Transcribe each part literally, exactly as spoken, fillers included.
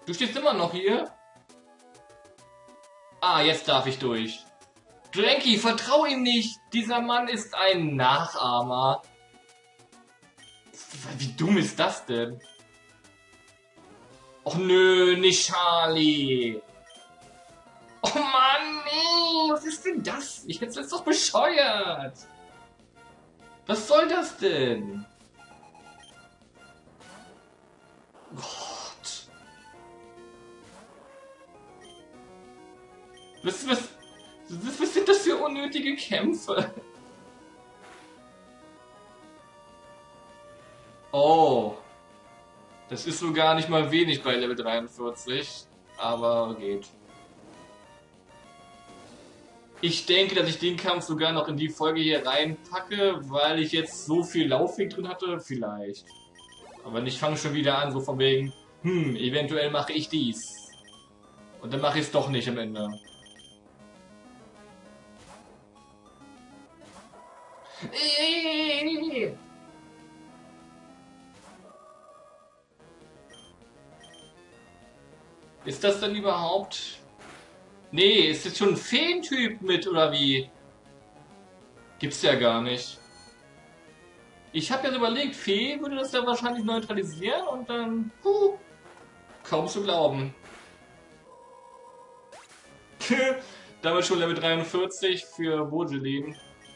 Du stehst immer noch hier? Ah, jetzt darf ich durch. Dranky, vertrau ihm nicht. Dieser Mann ist ein Nachahmer. Wie dumm ist das denn? Och nö, nicht Charlie. Oh Mann, nee, was ist denn das? Ich jetzt ist doch bescheuert. Was soll das denn? Gott. Was, was, was, was sind das für unnötige Kämpfe? Oh. Das ist so gar nicht mal wenig bei Level dreiundvierzig. Aber geht. Ich denke, dass ich den Kampf sogar noch in die Folge hier reinpacke, weil ich jetzt so viel Laufweg drin hatte. Vielleicht. Aber ich fange schon wieder an, so von wegen, hm, eventuell mache ich dies. Und dann mache ich es doch nicht am Ende. Ist das denn überhaupt... Nee, ist jetzt schon ein Feentyp mit, oder wie? Gibt's ja gar nicht. Ich habe jetzt überlegt, Fee würde das ja wahrscheinlich neutralisieren und dann... Huh, kaum zu glauben. Damit schon Level dreiundvierzig für Bojelin.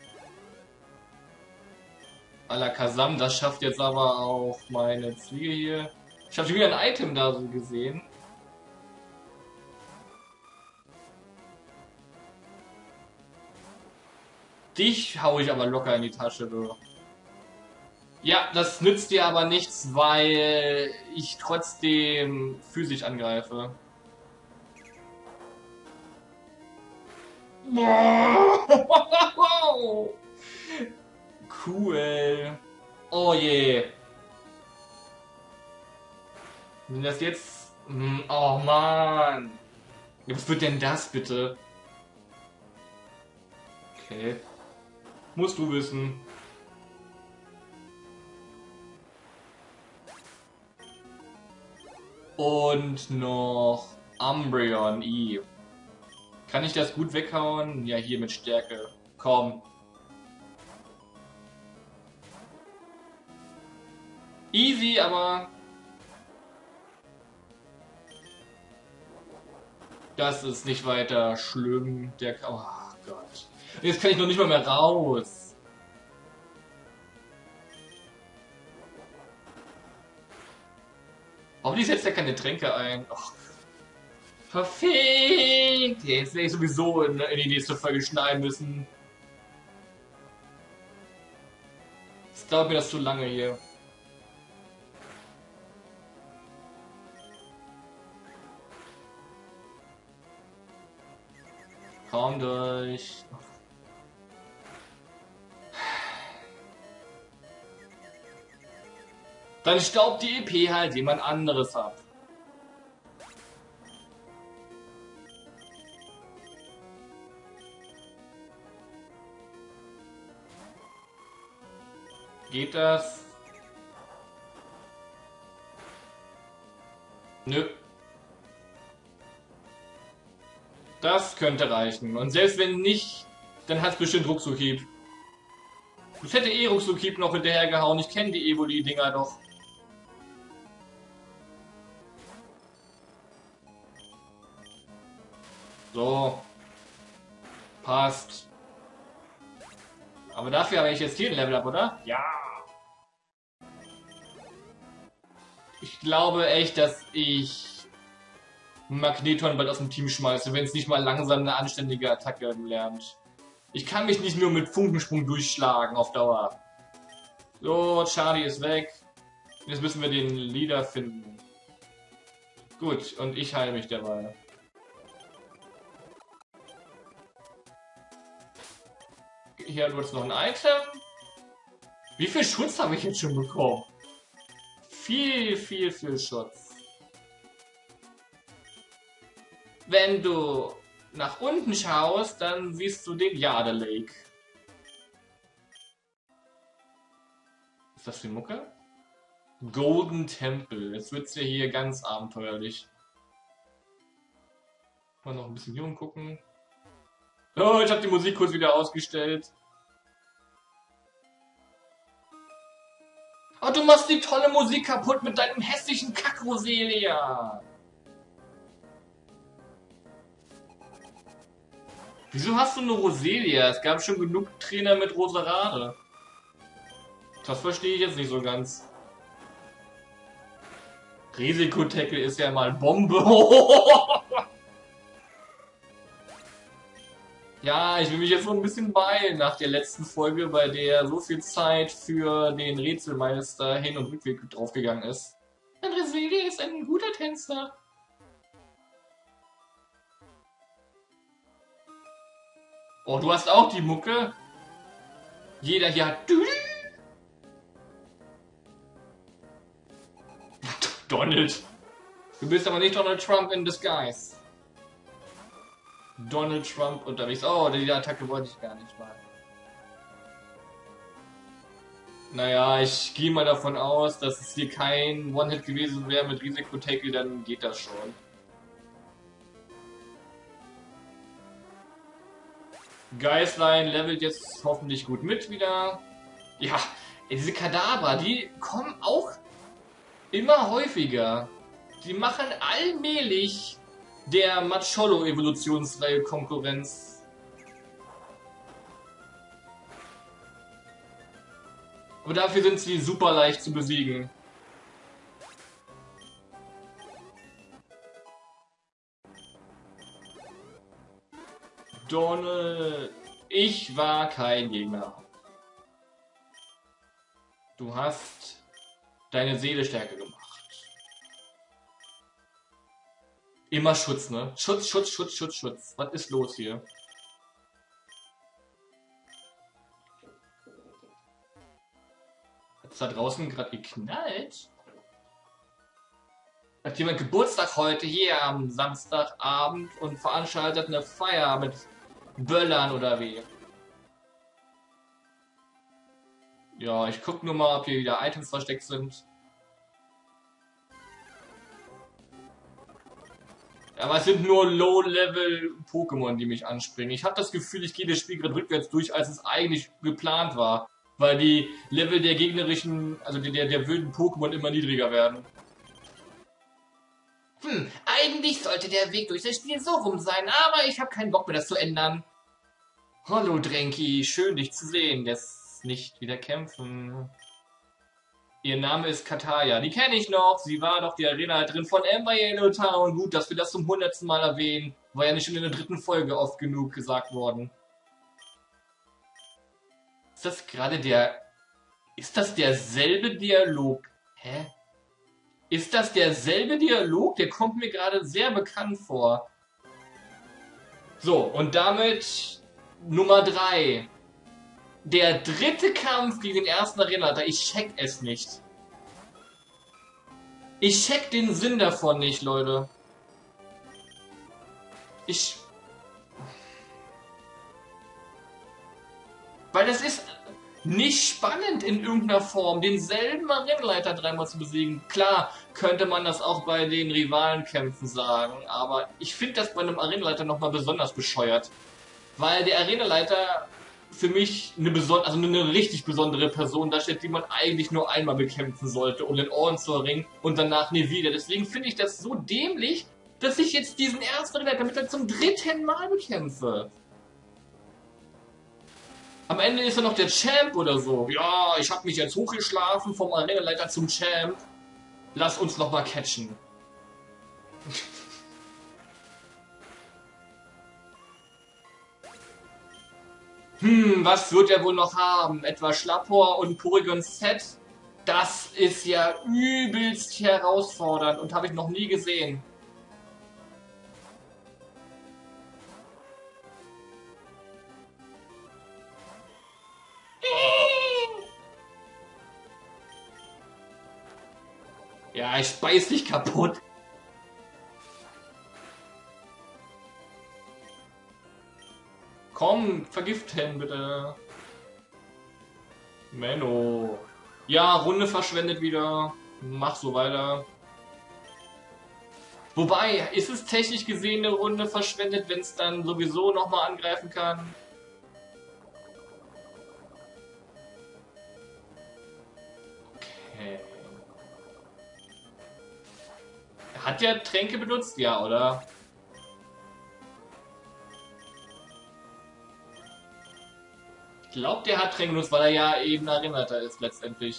Alakazam, das schafft jetzt aber auch meine Fliege hier. Ich habe schon wieder ein Item da so gesehen. Dich hau ich aber locker in die Tasche, du. Ja, das nützt dir aber nichts, weil ich trotzdem physisch angreife. Cool. Oh je. Wenn das jetzt... Oh Mann. Was wird denn das bitte? Okay. Musst du wissen. Und noch Umbreon I. Kann ich das gut weghauen? Ja, hier mit Stärke. Komm. Easy, aber... Das ist nicht weiter schlimm. Der... Oh Gott. Jetzt kann ich noch nicht mal mehr raus. Hoffentlich setzt er keine Tränke ein. Och. Verfickt! Jetzt werde ich sowieso in, in die nächste Folge schneiden müssen. Es dauert mir das zu lange hier. Komm durch. Dann staubt die E P halt jemand anderes ab. Geht das? Nö. Das könnte reichen. Und selbst wenn nicht, dann hat es bestimmt Ruckzuckhieb. Ich hätte eh Ruckzuckhieb noch hinterhergehauen. Ich kenne die Evoli-Dinger doch. So. Passt. Aber dafür habe ich jetzt hier ein Level Up, oder? Ja. Ich glaube echt, dass ich Magneton bald aus dem Team schmeiße, wenn es nicht mal langsam eine anständige Attacke lernt. Ich kann mich nicht nur mit Funkensprung durchschlagen auf Dauer. So, Charlie ist weg. Jetzt müssen wir den Leader finden. Gut, und ich heile mich dabei. Hier wird es noch ein Item. Wie viel Schutz habe ich jetzt schon bekommen? Viel, viel, viel Schutz. Wenn du nach unten schaust, dann siehst du den Jade Lake. Ist das die Mucke? Golden Temple. Jetzt wird's ja hier ganz abenteuerlich. Mal noch ein bisschen hier umgucken. Oh, ich habe die Musik kurz wieder ausgestellt. Oh, du machst die tolle Musik kaputt mit deinem hässlichen Kack-Roselia. Wieso hast du eine Roselia? Es gab schon genug Trainer mit Roserade. Das verstehe ich jetzt nicht so ganz. Risikotackle ist ja mal Bombe. Ja, ich will mich jetzt so ein bisschen beeilen nach der letzten Folge, bei der so viel Zeit für den Rätselmeister Hin- und Rückweg draufgegangen ist. Roselia ist ein guter Tänzer. Oh, du hast auch die Mucke? Jeder hier hat... Donald. Du bist aber nicht Donald Trump in disguise. Donald Trump unterwegs. Oh, die Attacke wollte ich gar nicht mal. Naja, ich gehe mal davon aus, dass es hier kein One-Hit gewesen wäre mit Risiko-Tackle, dann geht das schon. Geißlein levelt jetzt hoffentlich gut mit wieder. Ja, diese Kadabra, die kommen auch immer häufiger. Die machen allmählich der Macholo-Evolutionsreihe Konkurrenz. Aber dafür sind sie super leicht zu besiegen. Donald, ich war kein Gegner. Du hast deine Seele stärker gemacht. Immer Schutz, ne? Schutz, Schutz, Schutz, Schutz, Schutz. Was ist los hier? Hat's da draußen gerade geknallt? Hat jemand Geburtstag heute hier am Samstagabend und veranstaltet eine Feier mit Böllern oder wie? Ja, ich guck nur mal, ob hier wieder Items versteckt sind. Aber es sind nur Low-Level-Pokémon, die mich anspringen. Ich habe das Gefühl, ich gehe das Spiel gerade rückwärts durch, als es eigentlich geplant war. Weil die Level der gegnerischen, also der, der wilden Pokémon immer niedriger werden. Hm, eigentlich sollte der Weg durch das Spiel so rum sein, aber ich habe keinen Bock mehr, das zu ändern. Hallo Drenki, schön dich zu sehen. Jetzt nicht wieder kämpfen. Ihr Name ist Kataya. Die kenne ich noch. Sie war doch die Arenaleiterin von Amber Yellow Town. Gut, dass wir das zum hundertsten Mal erwähnen. War ja nicht schon in der dritten Folge oft genug gesagt worden. Ist das gerade der... Ist das derselbe Dialog? Hä? Ist das derselbe Dialog? Der kommt mir gerade sehr bekannt vor. So, und damit Nummer drei. Der dritte Kampf gegen den ersten Arenaleiter. Ich check es nicht. Ich check den Sinn davon nicht, Leute. Ich... Weil das ist nicht spannend in irgendeiner Form, denselben Arenaleiter dreimal zu besiegen. Klar, könnte man das auch bei den Rivalenkämpfen sagen, aber ich finde das bei einem Arenaleiter nochmal besonders bescheuert. Weil der Arenaleiter für mich eine, beson also eine richtig besondere Person darstellt, die man eigentlich nur einmal bekämpfen sollte, um den Orden zu erringen und danach nie wieder. Deswegen finde ich das so dämlich, dass ich jetzt diesen ersten Arenaleiter mit zum dritten Mal bekämpfe. Am Ende ist er noch der Champ oder so. Ja, ich habe mich jetzt hochgeschlafen vom Arenaleiter zum Champ. Lass uns noch mal catchen. Hm, was wird er wohl noch haben? Etwa Schlapphor und Porygon Z? Das ist ja übelst herausfordernd und habe ich noch nie gesehen. Ja, ich speis dich kaputt. Komm, vergiften bitte. Menno. Ja, Runde verschwendet wieder. Mach so weiter. Wobei, ist es technisch gesehen eine Runde verschwendet, wenn es dann sowieso nochmal angreifen kann? Okay. Hat der Tränke benutzt? Ja, oder? Ich glaube, der hat Tränke benutzt, weil er ja eben Erinnerter ist letztendlich.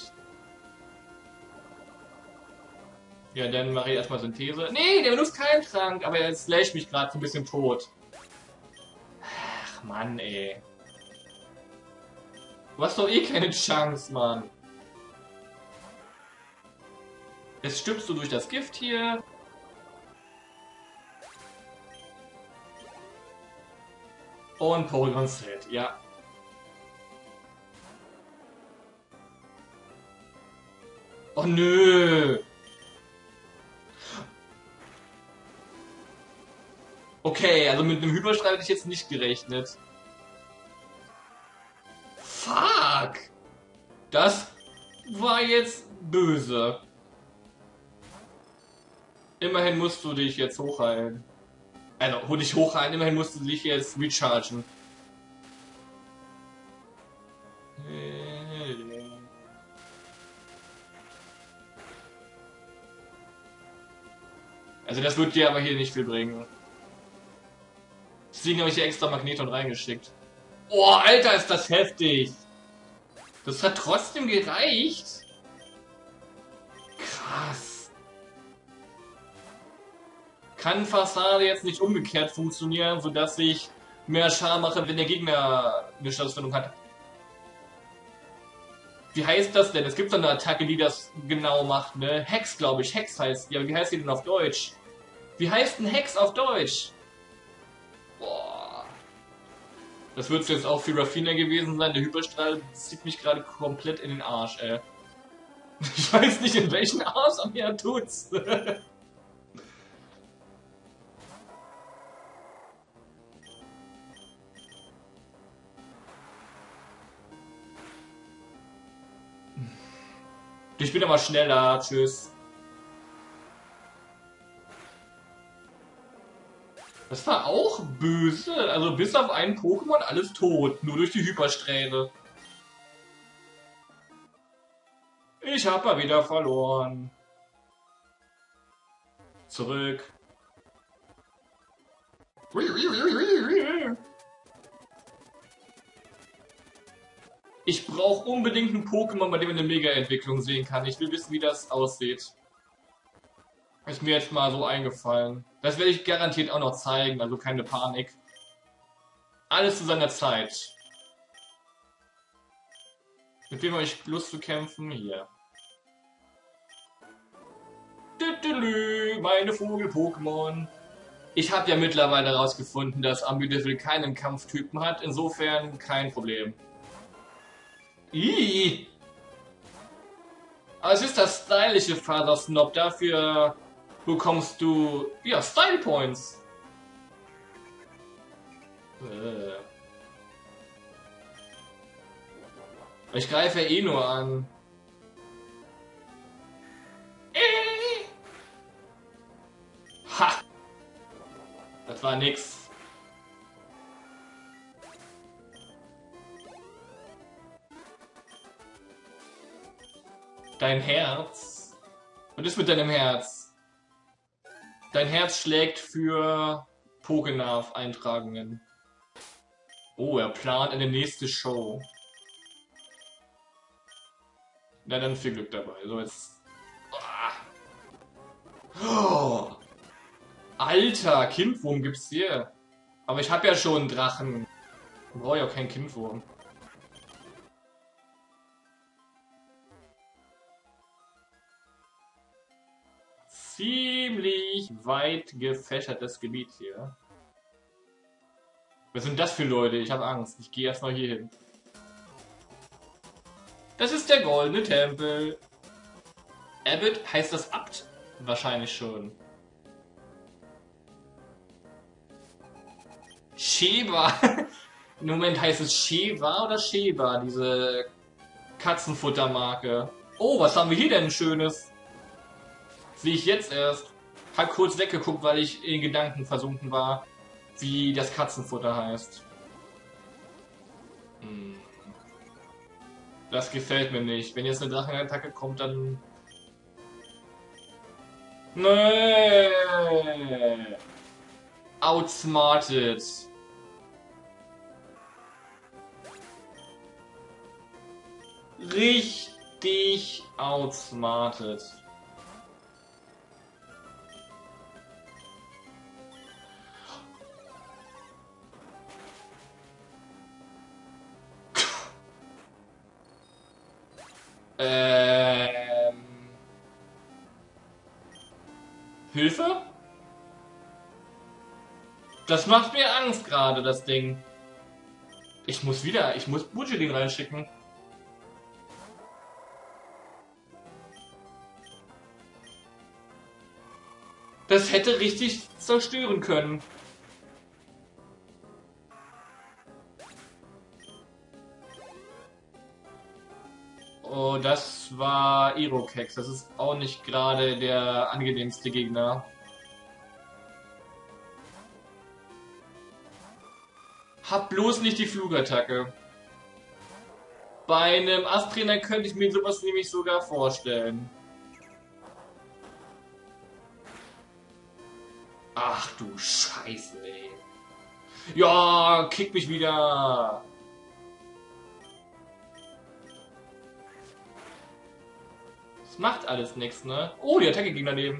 Ja, dann mache ich erstmal Synthese. Nee, der benutzt keinen Trank, aber er slasht mich gerade so ein bisschen tot. Ach, Mann, ey. Du hast doch eh keine Chance, Mann. Jetzt stirbst du durch das Gift hier. Und Porygon Set, ja. Oh nö. Okay, also mit einem Hyperstrahl hätte ich jetzt nicht gerechnet. Fuck! Das war jetzt böse. Immerhin musst du dich jetzt hochheilen. Also, hol dich hochheilen, immerhin musst du dich jetzt rechargen. Also das wird dir aber hier nicht viel bringen. Deswegen habe ich hier extra Magneton reingeschickt. Oh, Alter, ist das heftig! Das hat trotzdem gereicht! Krass! Kann Fassade jetzt nicht umgekehrt funktionieren, sodass ich mehr Schaden mache, wenn der Gegner eine Statuswendung hat? Wie heißt das denn? Es gibt so eine Attacke, die das genau macht, ne? Hex, glaube ich. Hex heißt die. Aber wie heißt die denn auf Deutsch? Wie heißt denn Hex auf Deutsch? Boah. Das wird jetzt auch für Raffina gewesen sein. Der Hyperstrahl zieht mich gerade komplett in den Arsch, ey. Ich weiß nicht, in welchen Arsch, aber er tut's. Ich bin aber schneller. Tschüss. Das war auch böse. Also bis auf einen Pokémon alles tot. Nur durch die Hypersträhne. Ich hab mal wieder verloren. Zurück. Ich brauche unbedingt einen Pokémon, bei dem man eine Mega-Entwicklung sehen kann. Ich will wissen, wie das aussieht. Ist mir jetzt mal so eingefallen. Das werde ich garantiert auch noch zeigen, also keine Panik. Alles zu seiner Zeit. Mit wem habe ich Lust zu kämpfen? Hier. Meine Vogel-Pokémon. Ich habe ja mittlerweile herausgefunden, dass Ambidevil keinen Kampftypen hat. Insofern kein Problem. Ih. Aber es ist das stylische Father Snob. Dafür bekommst du, ja, Style Points. Äh. Ich greife ja eh nur an. Äh. Ha! Das war nix. Dein Herz? Was ist mit deinem Herz? Dein Herz schlägt für Pokénav-Eintragungen. Oh, er plant eine nächste Show. Na dann viel Glück dabei. So jetzt. Oh. Alter, Kindwurm gibt's hier. Aber ich habe ja schon einen Drachen. Ich brauche ja auch keinen Kindwurm. Ziemlich weit gefächertes Gebiet hier. Was sind das für Leute? Ich habe Angst. Ich gehe erstmal hier hin. Das ist der goldene Tempel. Abbott heißt das Abt? Wahrscheinlich schon. Sheba. Im Moment heißt es Sheva oder Sheba, diese Katzenfuttermarke. Oh, was haben wir hier denn Schönes? Sehe ich jetzt erst. Hab kurz weggeguckt, weil ich in Gedanken versunken war, wie das Katzenfutter heißt. Hm. Das gefällt mir nicht. Wenn jetzt eine Drachenattacke kommt, dann... Nee. Outsmarted. Richtig outsmarted. Ähm... Hilfe? Das macht mir Angst gerade, das Ding. Ich muss wieder, ich muss Bujilin reinschicken. Das hätte richtig zerstören können. Oh, das war Irokex. Das ist auch nicht gerade der angenehmste Gegner. Hab bloß nicht die Flugattacke. Bei einem Ast-Trainer könnte ich mir sowas nämlich sogar vorstellen. Ach du Scheiße, ey. Ja, kick mich wieder. Das macht alles nichts, ne? Oh, die Attacke ging daneben.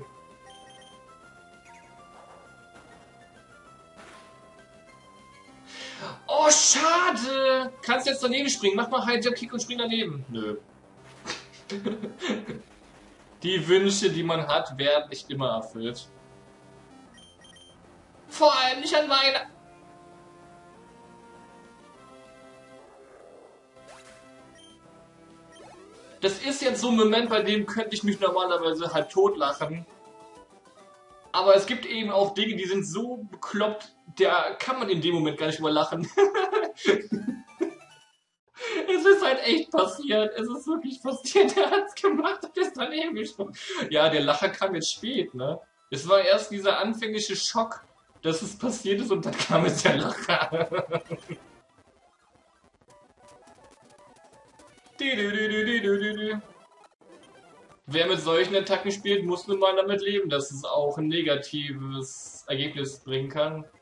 Oh, schade! Kannst jetzt daneben springen. Mach mal High Kick und spring daneben. Nö. Die Wünsche, die man hat, werden nicht immer erfüllt. Vor allem nicht an Weihnachten. Das ist jetzt so ein Moment, bei dem könnte ich mich normalerweise halt totlachen. Aber es gibt eben auch Dinge, die sind so bekloppt, da kann man in dem Moment gar nicht mehr lachen. Es ist halt echt passiert. Es ist wirklich passiert. Er hat's gemacht und ist daneben gesprungen. Ja, der Lacher kam jetzt spät, ne? Es war erst dieser anfängliche Schock, dass es passiert ist und dann kam jetzt der Lacher. Wer mit solchen Attacken spielt, muss nun mal damit leben, dass es auch ein negatives Ergebnis bringen kann.